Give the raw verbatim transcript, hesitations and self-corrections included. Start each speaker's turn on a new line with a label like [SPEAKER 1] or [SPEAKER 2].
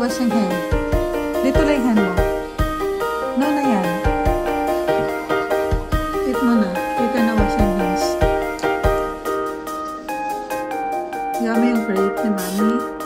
[SPEAKER 1] wash yung hand. Dito lang yung hand mo. No na yan. Wait mo na. You're gonna wash your hands. Yummy yung plate ni Mami.